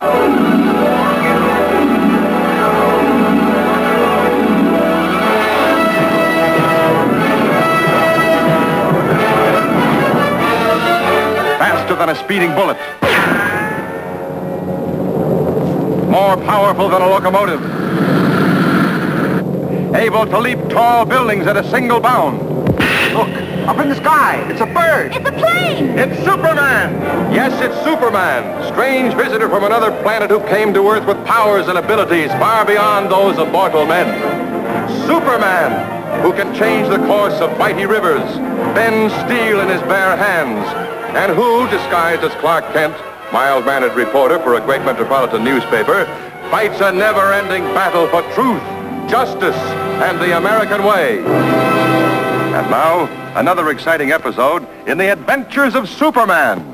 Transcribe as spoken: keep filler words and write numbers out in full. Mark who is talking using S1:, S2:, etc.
S1: Faster than a speeding bullet. More powerful than a locomotive. Able to leap tall buildings at a single bound. Look, up in the sky. It's a bird.
S2: It's a plane.
S1: It's Superman. Yes, it's Superman. Strange visitor from another planet who came to Earth with powers and abilities far beyond those of mortal men. Superman, who can change the course of mighty rivers, bend steel in his bare hands, and who, disguised as Clark Kent, mild-mannered reporter for a great metropolitan newspaper, fights a never-ending battle for truth, justice, and the American way. And now, another exciting episode in the adventures of Superman.